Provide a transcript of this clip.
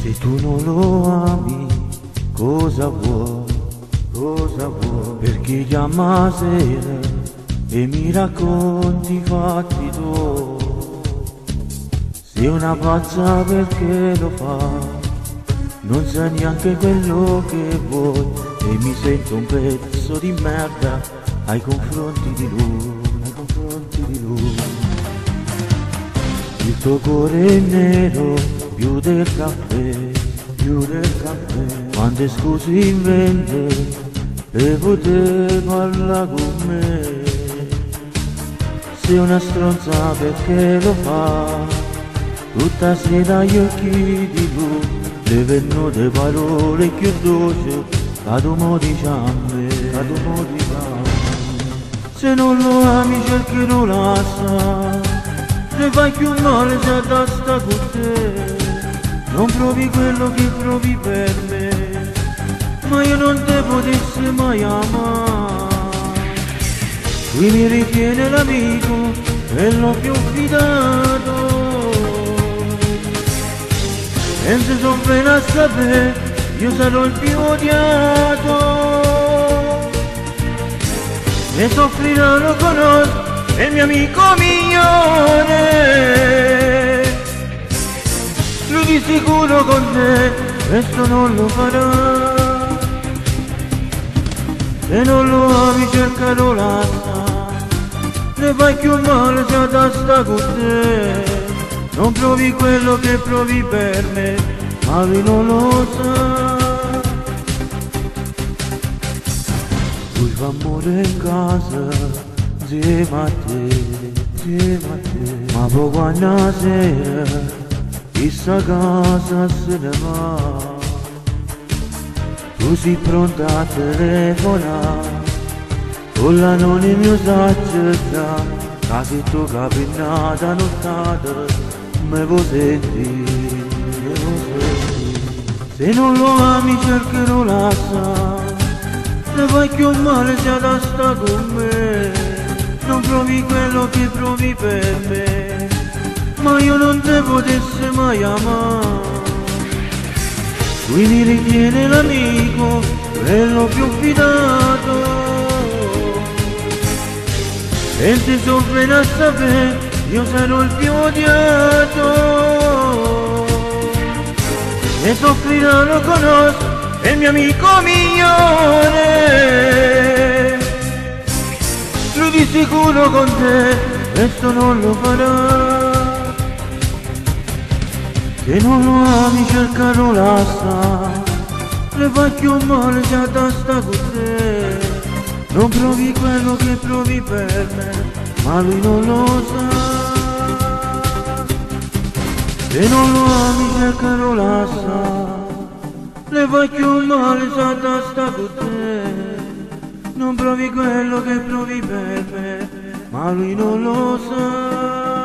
Se tu non lo ami, cosa vuoi? Cosa vuoi? Perché chiama sera e mi racconti i fatti tuoi. Sei una pazza perché lo fa, non sai neanche quello che vuoi e mi sento un pezzo di merda ai confronti di lui, ai confronti di lui. Il tuo cuore è nero più del caffè, più del caffè. Quante scuse inventi per poter parlare con me. Sei una stronza perché lo fa, tutta sera agli occhi di lui, le venute parole più dolci, che tu mo dici a me, che tu mo dici a me. Se non lo ami cerchi lo lascia, ne fai più male se da sta con te. Non provi quello che provi per me, ma io non te potessi mai amare. Qui mi ritiene l'amico e l'ho più fidato, e se sono appena a sapere io sarò il più odiato. E soffrirà lo conosco, è il mio amico migliore. Lui di sicuro con te questo non lo farà. Se non lo ami cercalo lascia, ne fai più male se da sta con te. Non provi quello che provi per me, ma lui non lo sa. Lui fa amore in casa, insieme a te, insieme a te. Ma poi quando sera, questa casa se ne va. Tu sei pronta a telefonare, con l'anonimo saggezza, che se tu capinata nottata, me vuoi sentire, me vuoi sentire. Se non lo ami cercherò lascia, ne fai più male se da sta con me. Non provi quello che provi per me, ma io non te potessi mai amare. Lui mi ritiene l'amico, quello più fidato, e se soffre a sapere io sarò il più odiato. E soffrirà lo conosco, è il mio amico migliore. Lui di sicuro con te questo non lo farà. Se non lo ami cercalo lascia, ne fai più male se da sta con te. Non provi quello che provi per me, ma lui non lo sa. Se non lo ami cercalo lascia, ne fai più male se da sta con te. Non provi quello che provi per me, ma lui non lo sa.